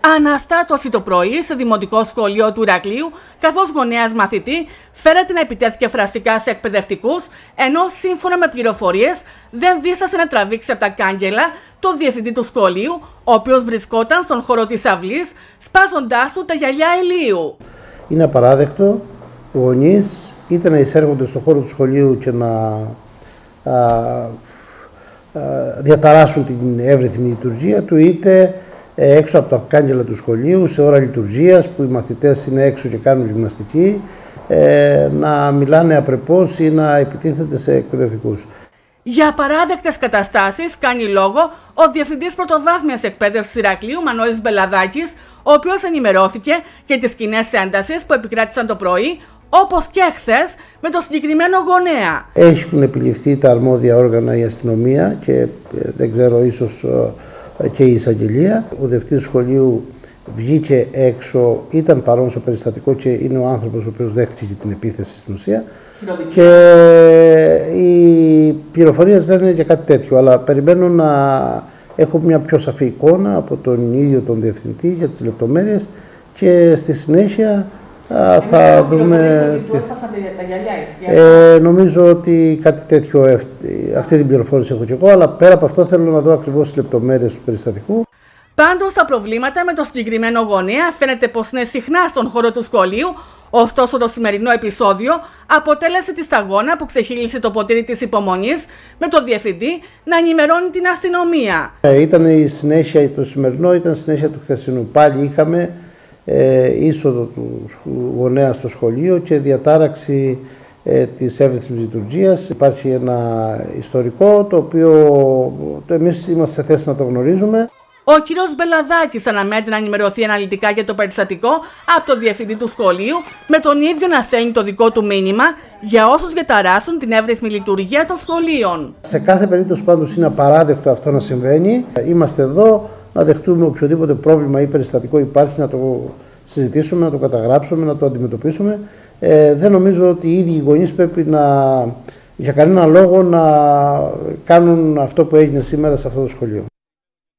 Αναστάτωση το πρωί σε δημοτικό σχολείο του Ηρακλείου, καθώς γονέας μαθητή φέρεται να επιτέθηκε φραστικά σε εκπαιδευτικούς, ενώ σύμφωνα με πληροφορίες δεν δίστασε να τραβήξει από τα κάγκελα το διευθυντή του σχολείου, ο οποίος βρισκόταν στον χώρο της αυλής, σπάζοντάς του τα γυαλιά ηλίου. Είναι απαράδεκτο οι γονείς είτε να εισέρχονται στον χώρο του σχολείου και να διαταράσσουν την εύρυθμη λειτουργία του, είτε έξω από τα κάγκελα του σχολείου, σε ώρα λειτουργίας που οι μαθητές είναι έξω και κάνουν γυμναστική, να μιλάνε απρεπώς ή να επιτίθενται σε εκπαιδευτικούς. Για απαράδεκτες καταστάσεις κάνει λόγο ο Διευθυντής Πρωτοβάθμιας Εκπαίδευσης Ηρακλείου, Μανώλης Μπελαδάκης, ο οποίος ενημερώθηκε για τις σκηνές έντασης που επικράτησαν το πρωί, όπως και χθες με το συγκεκριμένο γονέα. Έχουν επιληφθεί τα αρμόδια όργανα, η αστυνομία και δεν ξέρω, ίσως και η εισαγγελία. Ο διευθυντής του σχολείου βγήκε έξω, ήταν παρόν στο περιστατικό και είναι ο άνθρωπος ο οποίος δέχτηκε την επίθεση στην ουσία. Και οι πληροφορίες λένε για κάτι τέτοιο, αλλά περιμένω να έχω μια πιο σαφή εικόνα από τον ίδιο τον διευθυντή για τις λεπτομέρειες και στη συνέχεια θα δούμε. Νομίζω ότι κάτι τέτοιο, αυτή την πληροφόρηση έχω και εγώ, αλλά πέρα από αυτό θέλω να δω ακριβώς τις λεπτομέρειες του περιστατικού. Πάντως τα προβλήματα με το συγκεκριμένο γονέα φαίνεται πως είναι συχνά στον χώρο του σχολείου, ωστόσο το σημερινό επεισόδιο αποτέλεσε τη σταγόνα που ξεχύλισε το ποτήρι της υπομονής με το διευθυντή να ενημερώνει την αστυνομία. Ήταν η συνέχεια, το σημερινό ήταν συνέχεια του χθεσινού. Πάλι είχαμε είσοδο του γονέα στο σχολείο και διατάραξη της εύρυθμης λειτουργίας. Υπάρχει ένα ιστορικό το οποίο εμείς είμαστε σε θέση να το γνωρίζουμε. Ο κ. Μπελαδάκης αναμένεται να ενημερωθεί αναλυτικά για το περιστατικό από τον διευθυντή του σχολείου, με τον ίδιο να στέλνει το δικό του μήνυμα για όσους διαταράσσουν την εύρυθμη λειτουργία των σχολείων. Σε κάθε περίπτωση πάντως είναι απαράδεκτο αυτό να συμβαίνει. Είμαστε εδώ να δεχτούμε οποιοδήποτε πρόβλημα ή περιστατικό υπάρχει, να το συζητήσουμε, να το καταγράψουμε, να το αντιμετωπίσουμε. Δεν νομίζω ότι οι ίδιοι οι γονείς πρέπει για κανένα λόγο να κάνουν αυτό που έγινε σήμερα σε αυτό το σχολείο.